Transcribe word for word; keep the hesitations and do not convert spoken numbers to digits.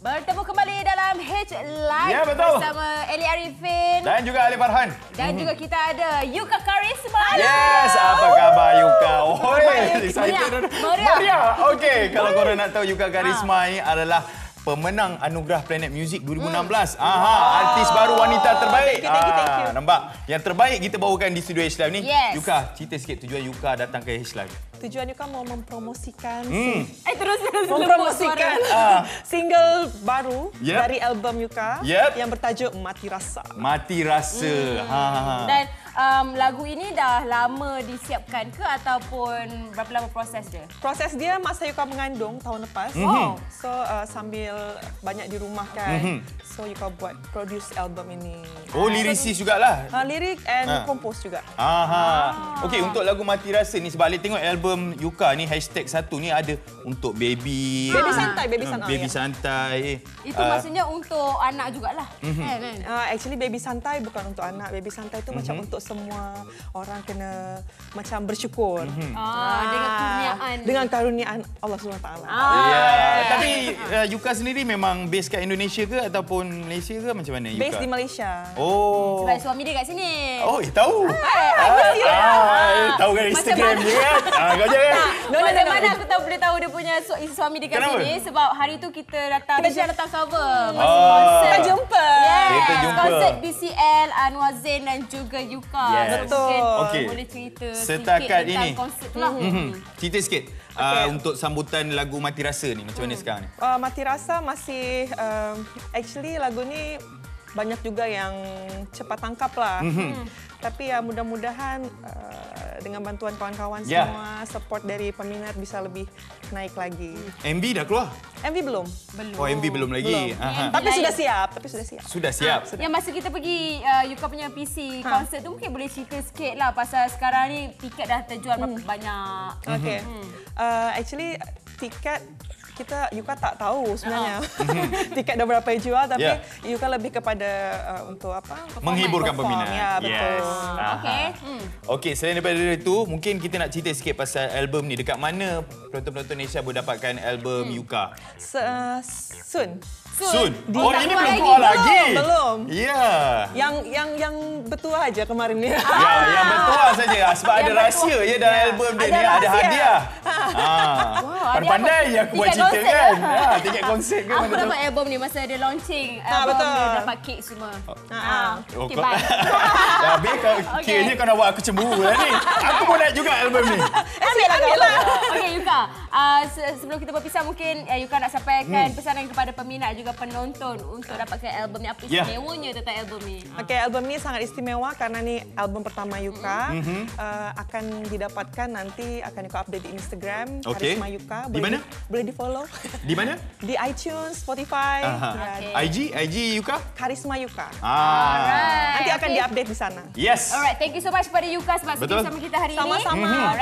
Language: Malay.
Bertemu kembali dalam H Live ya, betul. bersama Eli Arifin dan juga Ali Farhan. Dan hmm. juga kita ada Yuka Karisma. Yes, apa khabar Yuka? Oi, saya Maria. Maria. Okey, kalau korang nak tahu Yuka Karisma ni adalah pemenang Anugerah Planet Music dua ribu enam belas. Hmm. Aha, wow. Artis baru wanita terbaik. Thank you, thank you, thank you. Ah, nampak? Yang terbaik kita bawakan di studio H Live ni. Yes. Yuka, cerita sikit tujuan Yuka datang ke H Live. Tujuan Yuka mau mempromosikan Hmm. Eh terus terus mempromosikan uh, single baru yep. dari album Yuka yep. yang bertajuk Mati Rasa. Mati Rasa. Hmm. Ha, ha, ha. Dan um, lagu ini dah lama disiapkan ke ataupun berapa lama proses dia? Proses dia masa Yuka mengandung tahun lepas. Mm-hmm. Oh. So uh, sambil banyak di rumah kan. Mm-hmm. So Yuka buat produce album ini. Oh, lirisis jugalah. Uh, lirik and Ha. compose juga. Aha. Ah. Okey, untuk lagu Mati Rasa ni sebab Ali tengok album Yuka ni hashtag satu ni ada untuk baby. Baby santai, baby santai. Baby ya. santai. Itu Uh, maksudnya untuk anak jugalah. Mhm. Kan, kan? Uh, actually baby santai bukan untuk anak. Baby santai itu Mhm. macam untuk semua orang kena macam bersyukur. Mhm. Ah, dengan kurniaan. Dengan karuniaan Allah Subhanahu Wa Taala. Ah. Ya, tapi uh, Yuka sendiri memang base kat Indonesia ke ataupun Malaysia ke macam mana Yuka? Base di Malaysia. Oh. Sebab suami dia kat sini. Oh, eh, tahu. Ah, Ah, tahu kan Instagram dia kan? Ah, kau jangan. No, no, no, Macam no. mana aku tahu boleh tahu dia punya su suami dia kat Kenapa? sini sebab hari tu kita datang kita Kita datang cover masa Ah. konsert. Kita jumpa. Yes. Kita jumpa. Konsert B C L Anwar Zain dan juga Yuka. Yes. So, Betul. mungkin Okey. boleh cerita Setakat sikit tentang ini. konsert tu lah. Mhm. Cerita sikit uh, Okay. untuk sambutan lagu Mati Rasa ni macam mana sekarang ni? Uh, Mati Rasa masih um, actually lagu ni banyak juga yang cepat tangkap lah. Mhm. Tapi ya mudah-mudahan uh, dengan bantuan kawan-kawan Ya. semua, support dari peminat bisa lebih naik lagi. M V dah keluar? M V belum. Belum. Oh, M V belum lagi. Belum. Aha. Tapi lain. sudah siap, tapi sudah siap. Sudah siap. Yang masa kita pergi uh, Yuka punya P C Ha. konsert tu mungkin boleh cerita sikit lah pasal sekarang ni tiket dah terjual berapa banyak. Okay. Uh, actually tiket kita Yuka tak tahu sebenarnya tiket dah berapa yang jual, tapi Yeah. Yuka lebih kepada uh, untuk apa? Menghiburkan Perform. peminat. Ya, betul. Yes. Aha. Okey. Hmm. Okey, selain daripada itu, mungkin kita nak cerita sikit pasal album ni. Dekat mana penonton-penonton Malaysia boleh dapatkan album Hmm. Yuka? Se uh, soon. Soon. Di- Oh, tak ini keluar belum lagi. keluar lagi. Belum. Ya. Yang yang yang betul aja kemarin ni. Ya, yang betul saja. Sebab Yang ada betul. rahsia ya dalam Ya, album dia ada ni. Ada rahsia. hadiah. Ah. Wow, hadiah Pandai apa? je aku buat Tiket cerita konsert kan. lah. Ha, tiket konsert ke Aku mana tu? dapat album ni masa dia launching. Ah, Album betul. dia dapat kek semua. Ah, Ah. Oh, Okay, kau, bye. dah habis kau, Okey. kiranya kau nak buat aku cemburu lah ni. Aku pun nak juga album ni. Ambil lah, ambil lah. Okey Yuka, uh, se- sebelum kita berpisah mungkin uh, Yuka nak sampaikan Hmm. pesanan kepada peminat juga penonton untuk dapatkan album ni. Apa Ya. istimewanya tentang album ni? Okey, album ni sangat istimewa karena ni album pertama Yuka. Mhm. Uh, akan didapatkan nanti akan Yuka update di Instagram Okey. Karisma Yuka. Di Boleh mana? Boleh di-follow Di mana? di iTunes, Spotify. Aha. Ya, Okey. I G, I G Yuka? Karisma Yuka. Ah. Alright. Nanti akan Okay. di-update di sana. Yes. Alright, thank you so much kepada Yuka sebab sudi Betul. bersama kita hari ini. Sama-sama. Alright.